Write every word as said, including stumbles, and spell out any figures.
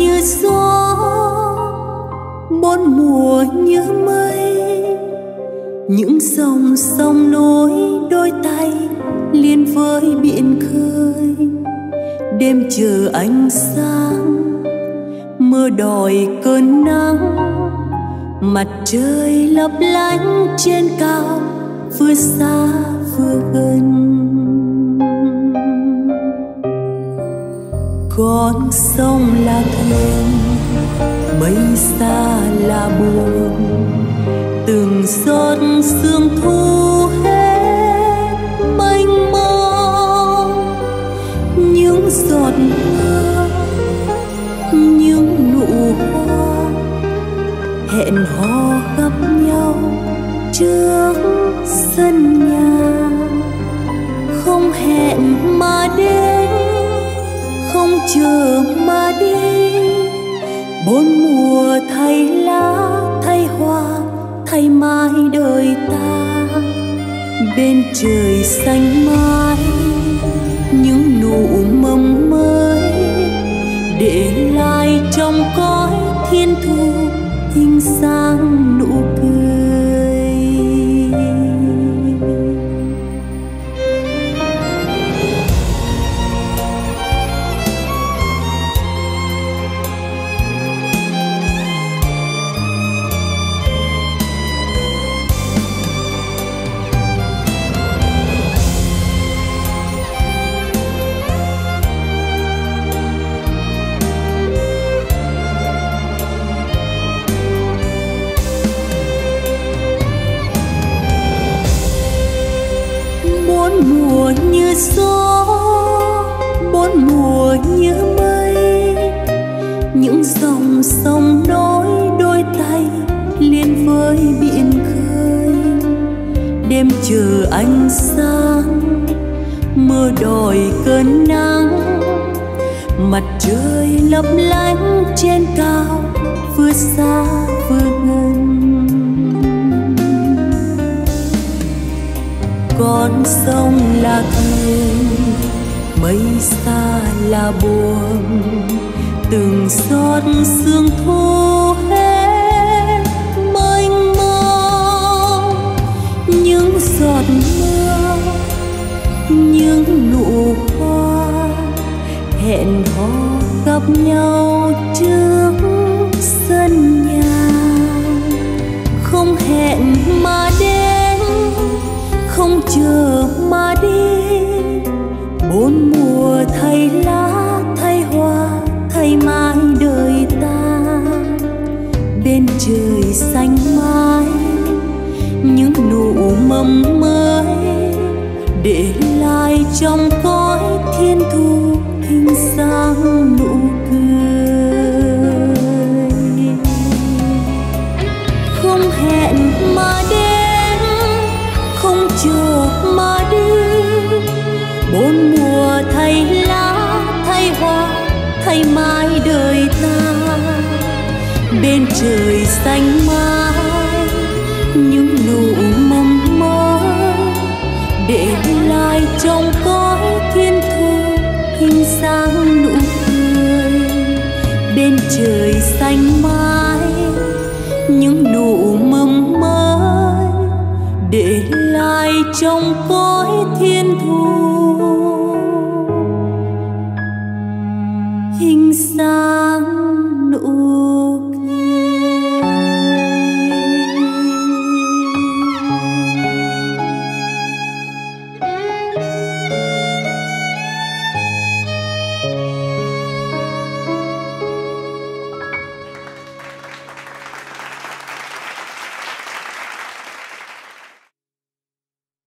như gió, bốn mùa như mây, những dòng sông nối đôi tay liền với biển khơi. Đêm chờ ánh sáng, mưa đòi cơn nắng, mặt trời lấp lánh trên cao, vừa xa vừa gần. Con sông là thuyền, mây xa là buồn, từng giọt sương thu hết mênh mông. Những giọt mưa, những nụ hoa hẹn hò gặp nhau trước sân nhà. Không hẹn mà đến, không chờ mà đi, bốn mùa thay lá thay hoa thay mãi đời ta. Bên trời xanh mãi những nụ mầm mới, để lại trong cõi thiên thu hình dáng nụ cười. Bốn mùa như gió, bốn mùa như mây, những dòng sông nối đôi tay liền với biển khơi. Đêm chờ ánh sáng, mưa đòi cơn nắng, mặt trời lấp lánh trên cao, vừa xa vừa gần. Con sông là thuyền, mây xa là buồn, từng giọt sương thu hết mênh mông. Những giọt mưa, những nụ hoa hẹn hò gặp nhau trước sân nhà. Không hẹn mà đến, không chờ mà đi, bốn mùa thay lá thay hoa thay mãi đời ta. Bên trời xanh mãi những nụ mầm mới, để lại trong cõi thiên thu hình dáng nụ cười. Không hẹn mà đến, không chờ mà đi, bốn mùa thay lá thay hoa thay mãi đời ta. Bên trời xanh mãi những nụ mầm mới, để lại trong cõi thiên thu hình dáng nụ cười. Bên trời xanh mãi những nụ mầm mới, để lại trong cõi thiên thu hình dáng